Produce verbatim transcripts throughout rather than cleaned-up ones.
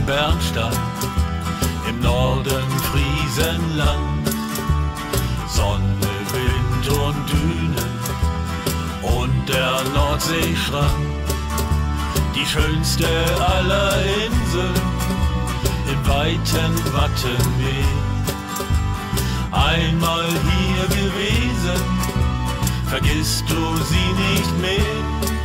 Bernstein im Norden Friesenland. Sonne, Wind und Dünen und der Nordseestrand, die schönste aller Inseln im weiten Wattenmeer. Einmal hier gewesen, vergisst du sie nicht mehr.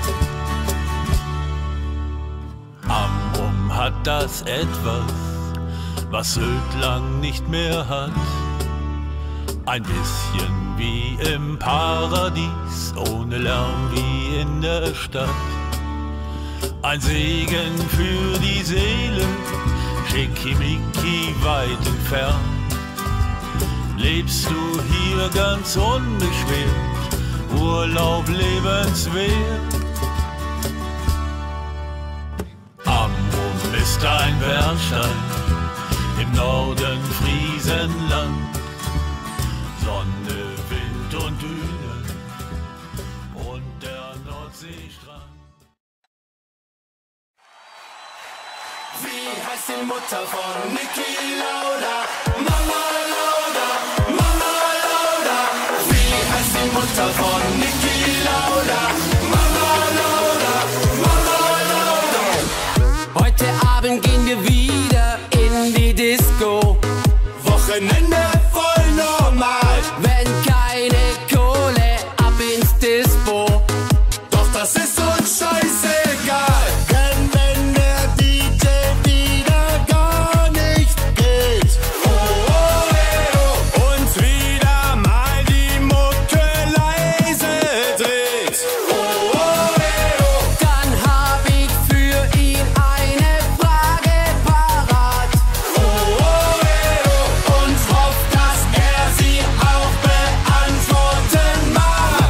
Amrum hat das etwas, was Sylt lang nicht mehr hat. Ein bisschen wie im Paradies, ohne Lärm wie in der Stadt. Ein Segen für die Seele, schickimicki weit entfernt. Lebst du hier ganz unbeschwert, Urlaub lebenswert. Amrum ist ein Bernstein im Norden Friesenland. Sonne, Wind und Dünen und der Nordseestrand. Wie heißt die Mutter von Niki Lauda? Mama Lauda, Mama Lauda. Wie heißt die Mutter von Niki Lauda? Mama Lauda, Mama Lauda. Heute Abend gehen wir wieder in die Disco. Wochenende voll normal. Wenn keine Kohle, ab ins Dispo. Doch das ist uns scheißegal. Denn wenn der D J wieder gar nicht geht, oh, oh, eh, oh, und wieder mal die Mucke leise dreht, oh, oh, eh, oh, dann hab ich für ihn eine Frage parat, oh, oh, eh, oh, und hoff, dass er sie auch beantworten mag.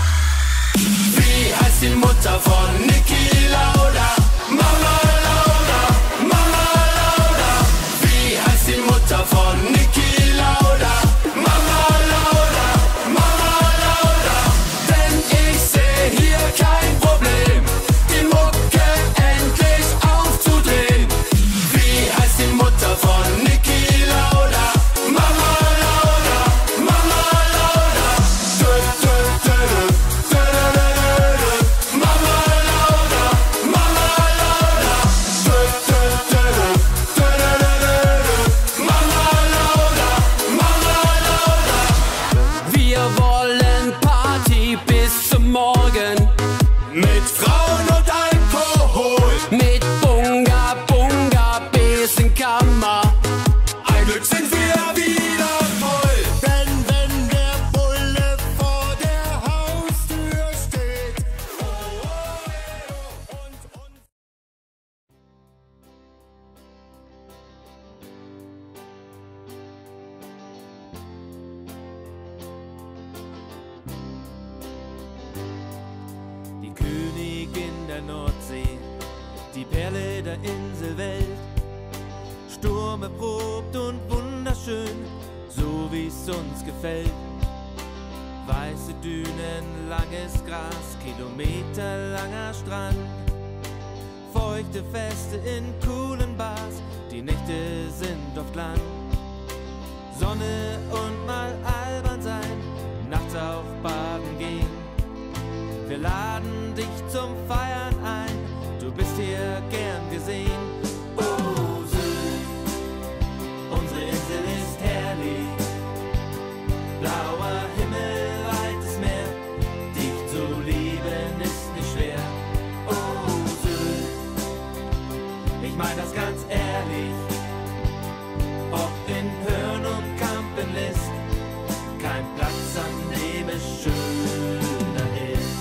Wie heißt die Mutter von Niki Lauda? Mama Lauda, Mama Lauda. Wie heißt die Mutter von Niki Lauda? Mama Lauda, Mama Lauda. Denn ich seh hier kein Problem, die Mucke endlich aufzudrehen. Wie heißt die Mutter von Niki Lauda? Mama Lauda, Mama Lauda. Dö, dö, dö, dö, dö, dö, dö, dö. Mama Lauda, Mama Lauda. Dö, dö, dö, dö, dö, dö, dö, dö. Mama Lauda, Mama Lauda. Wir wollen Party bis zum Morgen. Mit Frauen und Alkohol. Mit Bunga, Bunga, Besenkammer. Ein Glück sind wir wieder voll. Denn wenn der Bulle vor der Haustür steht, oh, oh, eh, oh, und, und. Die Königin der Nordsee, die Perle der Inselwelt. Sturm erprobt und wunderschön, so wie's uns gefällt. Weiße Dünen, langes Gras, kilometerlanger Strand. Feuchte Feste in coolen Bars, die Nächte sind oft lang. Sonne und mal albern sein, nachts auf Baden gehen. Wir laden dich zum Feiern ein, du bist hier gern gesehen. Oh Sylt, unsere Insel ist herrlich. Blauer Himmel, weites Meer, dich zu lieben ist nicht schwer. Oh Sylt, ich mein das ganz ehrlich, ob in Hörn und Kampenlist, kein Platz, an dem es schöner ist.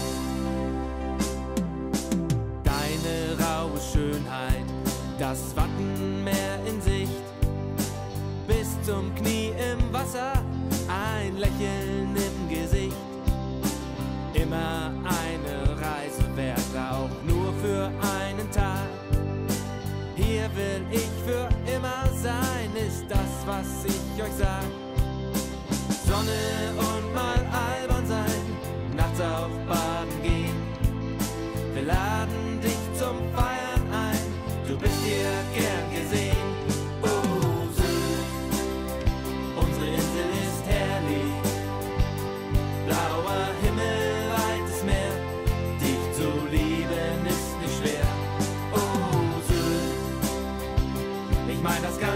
Deine raue Schönheit, das Wattenmeer in Sicht, bis zum Knie im Wasser, ein Lächeln im Gesicht. Immer eine Reise wert, auch nur für einen Tag. Hier will ich für immer sein, ist das, was ich euch sag. Sonne und mal albern sein, nachts auf Baden gehen. Wir laden dich zum Feiern ein, du bist hier gern gesehen. mein, das kann